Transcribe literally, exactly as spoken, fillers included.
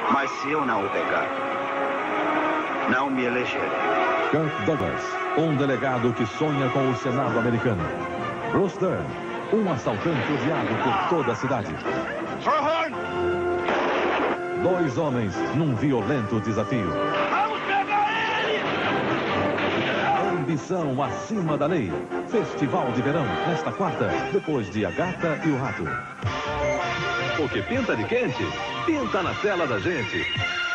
Mas se eu não o pegar, não me elegerei. Kirk Douglas, um delegado que sonha com o Senado americano. Bruce Dern, um assaltante odiado por toda a cidade. Traherne! Dois homens num violento desafio. Vamos pegar ele! Ambição acima da lei. Festival de verão, nesta quarta, depois de A Gata e o Rato. O que pinta de quente, pinta na tela da gente.